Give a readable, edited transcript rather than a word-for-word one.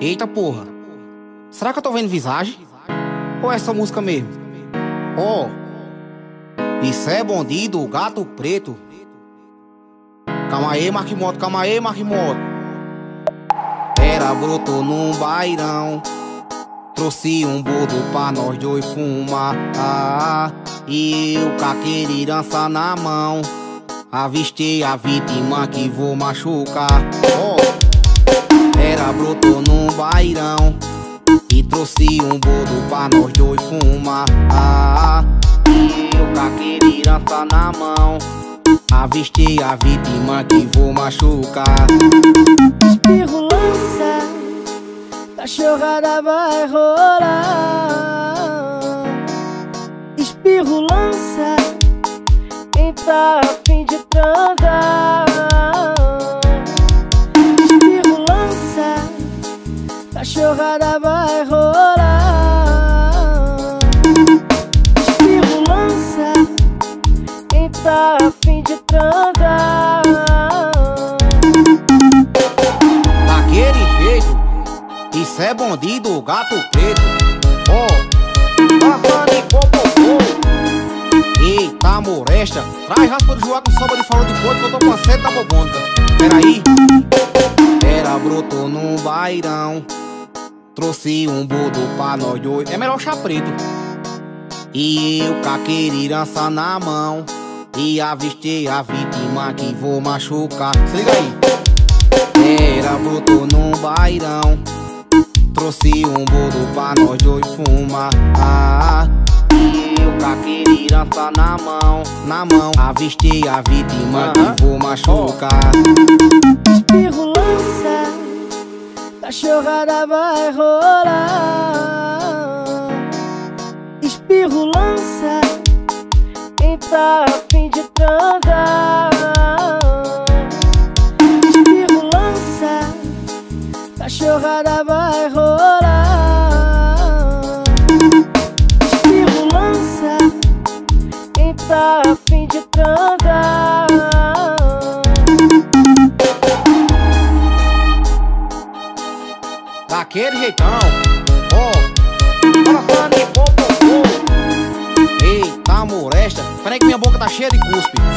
Eita porra, será que eu tô vendo visagem? Ou é essa música mesmo? Ó, isso é bonde do Gato Preto. Calma aí, Marquimoto, calma aí, Marquimoto. Era brotou num bairão, trouxe um bordo pra nós dois fumar. E eu com aquele lança na mão, avistei a vítima que vou machucar. Era brotou num bairão e trouxe um bordo pra nós dois fumar. E eu com aquele lança na mão, avistei a vítima que vou machucar. Espirro lança, cachorrada vai rolar. Espirro lança, quem tá a fim de transar. Espirro lança, cachorrada vai rolar. Espirro lança, quem tá a fim de transar. Daquele jeito, isso é bonde do Gato Preto. Passando em popopô. Eita moresta, traz raspa do joá com sobra de farol de porco, que eu tô com a seta bobônica. Peraí. Era brotou num bairão, trouxe um bordo pra nós dois. É melhor chá preto. E eu com aquele lança na mão, e avistei a vítima que vou machucar. Se liga aí. Era brotou num bairão, trouxe um bordo pra nós dois fumar. E eu com aquele lança na mão, avistei a vítima que vou machucar. Espirro lança, cachorrada vai rolar. Espirro lança, quem tá a fim de transar. Espirro lança, cachorrada vai rolar. Espirro lança, quem tá a fim de transar. Daquele jeitão, passando em popopô. Eita moresta, peraí que minha boca tá cheia de cuspe.